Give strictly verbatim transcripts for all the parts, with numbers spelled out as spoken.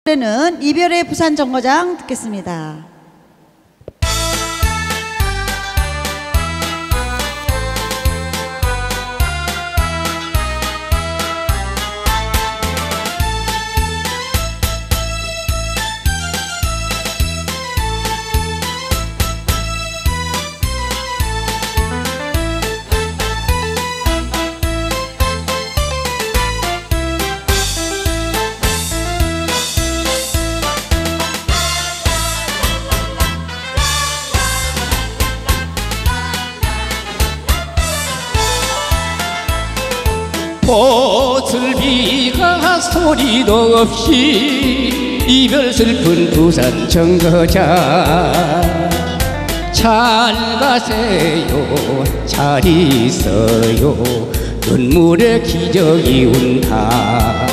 노래는 이별의 부산 정거장 듣겠습니다. 보슬비가 소리도 없이 이별 슬픈 부산 정거장 잘 가세요 잘 있어요 눈물의 기적이 운다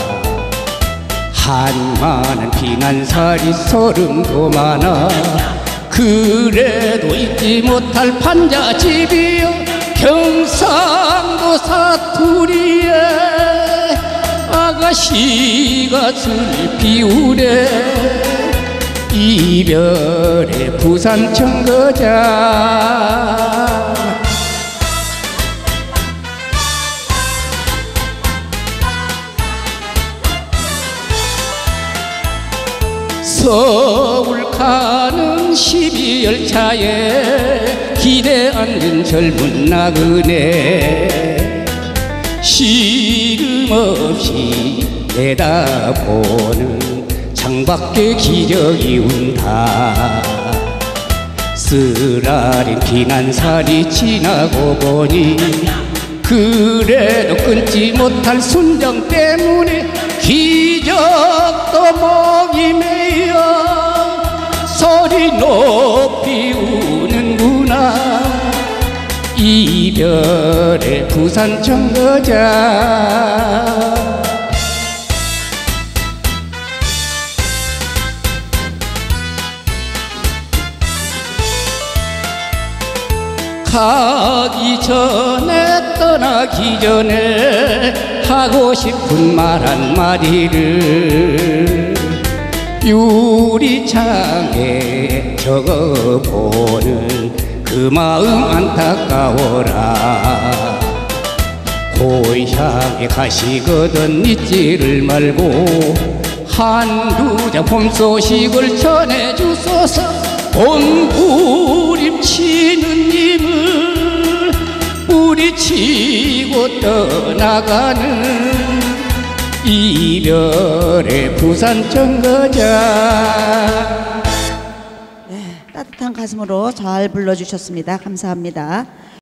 한많은 피난살이 서름도 많아 그래도 잊지 못할 판자집이여 경상도 사투리에 아가씨가 슬피 우네 이별의 부산 정거장 서울 가는 십이 열차에 기대 앉은 젊은 나그네 시름 없이 내다보는 창밖에 기적이 운다 쓰라린 피난살이 지나고 보니 그래도 끊지 못할 순정 때문에 기적도 목이 메여 소리 높이 우는구나 이별의 부산 정거장 가기 전에 떠나기 전에 하고 싶은 말 한마디를 유리창에 적어보는 그 마음 안타까워라 고향에 가시거든 잊지를 말고 한두 장 봄 소식을 전해주소서 봄부림치는 님을 뿌리치고 떠나가는 이별의 부산 정거장. 네, 따뜻한 가슴으로 잘 불러주셨습니다. 감사합니다.